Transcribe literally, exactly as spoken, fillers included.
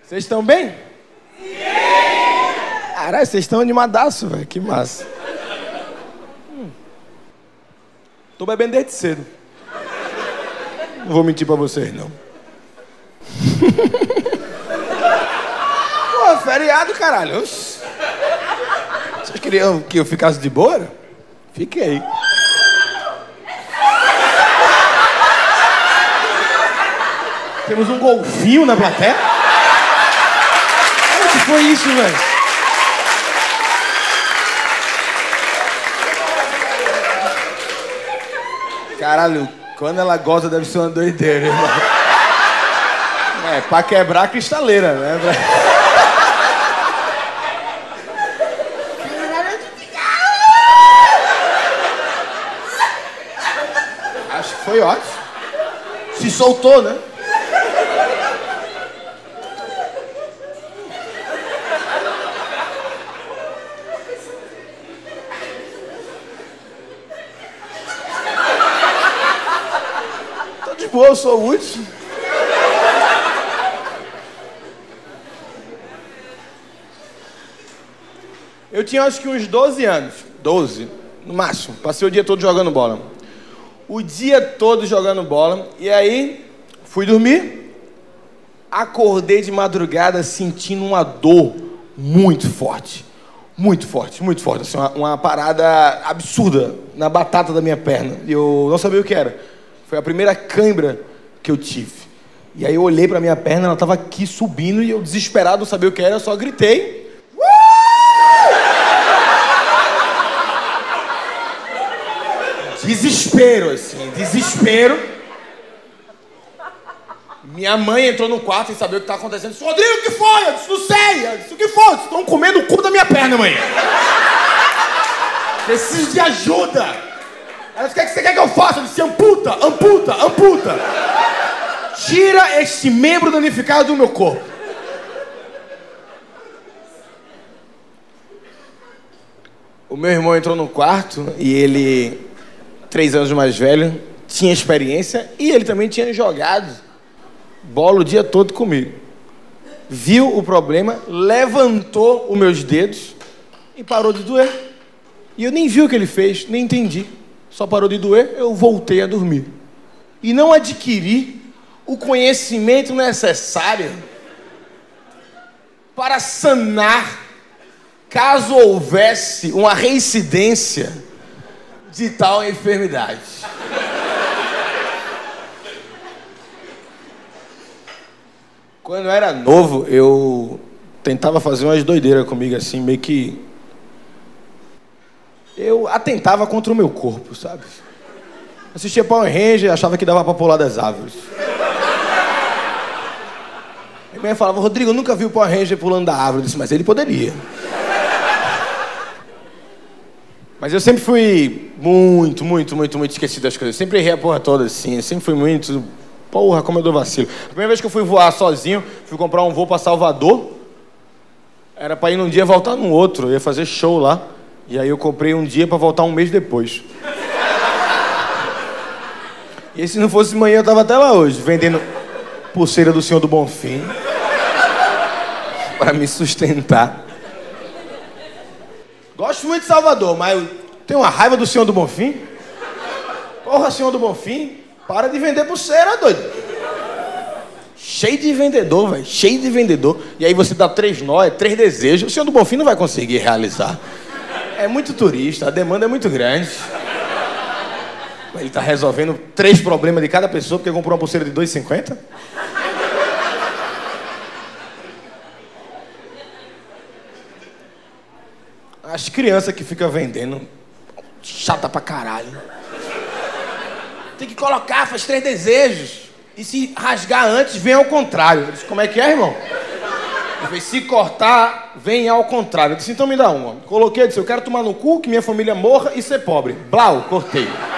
Vocês estão bem? Sim! Caralho, vocês estão animadaço, velho. Que massa. Hum. Tô bebendo desde cedo. Não vou mentir pra vocês, não. Pô, feriado, caralho. Oxi. Vocês queriam que eu ficasse de boa? Fiquei. Temos um golfinho na plateia? O que foi isso, velho? Caralho, quando ela goza deve ser uma doideira, irmão. É, pra quebrar a cristaleira, né? Acho que foi ótimo. Se soltou, né? Tô de boa, eu sou o último. Eu tinha acho que uns doze anos. doze, no máximo. Passei o dia todo jogando bola. O dia todo jogando bola. E aí, fui dormir. Acordei de madrugada sentindo uma dor muito forte. Muito forte, muito forte. Assim, uma, uma parada absurda na batata da minha perna. E eu não sabia o que era. Foi a primeira cãibra que eu tive. E aí eu olhei pra minha perna, ela tava aqui subindo. E eu, desesperado, não sabia o que era. Eu só gritei. Desespero, assim, desespero. Minha mãe entrou no quarto sem saber o que estava acontecendo. Disse, Rodrigo, o que foi? Eu disse, não sei. Eu disse, o que foi? Estão comendo o cu da minha perna, mãe. Preciso de ajuda. Ela disse, o que você quer que eu faça? Eu disse, amputa, amputa, amputa. Tira este membro danificado do meu corpo. O meu irmão entrou no quarto e ele... três anos mais velho, tinha experiência e ele também tinha jogado bola o dia todo comigo. Viu o problema, levantou os meus dedos e parou de doer. E eu nem vi o que ele fez, nem entendi. Só parou de doer, eu voltei a dormir. E não adquiri o conhecimento necessário para sanar caso houvesse uma reincidência de tal enfermidade. Quando eu era novo, eu tentava fazer umas doideiras comigo, assim, meio que... Eu atentava contra o meu corpo, sabe? Assistia Power Ranger e achava que dava pra pular das árvores. Aí minha mãe falava, Rodrigo, eu nunca vi o Power Ranger pulando da árvore. Eu disse, mas ele poderia. Mas eu sempre fui muito, muito, muito, muito esquecido das coisas. Eu sempre errei a porra toda, assim. Eu sempre fui muito... Porra, como eu dou vacilo. A primeira vez que eu fui voar sozinho, fui comprar um voo pra Salvador. Era pra ir num dia e voltar num outro. Eu ia fazer show lá. E aí eu comprei um dia pra voltar um mês depois. E se não fosse manhã, eu tava até lá hoje, vendendo pulseira do Senhor do Bonfim. Pra me sustentar. Gosto muito de Salvador, mas eu tenho uma raiva do Senhor do Bonfim. Porra, Senhor do Bonfim, para de vender pulseira, doido. Cheio de vendedor, velho, cheio de vendedor. E aí você dá três nós, três desejos. O Senhor do Bonfim não vai conseguir realizar. É muito turista, a demanda é muito grande. Ele tá resolvendo três problemas de cada pessoa porque comprou uma pulseira de dois reais e cinquenta centavos. As crianças que ficam vendendo, chata pra caralho. Tem que colocar, faz três desejos. E se rasgar antes, vem ao contrário. Eu disse, como é que é, irmão? Ele disse, se cortar, vem ao contrário. Eu disse, então me dá uma. Coloquei, eu disse, eu quero tomar no cu, que minha família morra e ser pobre. Blau, cortei.